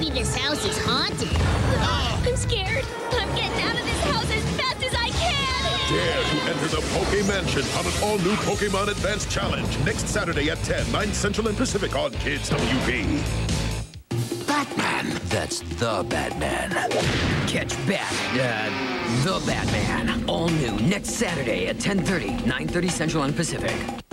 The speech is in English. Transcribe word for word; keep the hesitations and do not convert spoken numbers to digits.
Maybe this house is haunted. I'm scared. I'm getting out of this house as fast as I can. Dare to enter the Poké Mansion on an all-new Pokémon Advanced Challenge next Saturday at ten, nine Central and Pacific on Kids W B. Batman. That's the Batman. Catch Bat, uh, the Batman. All new next Saturday at ten thirty, nine thirty Central and Pacific.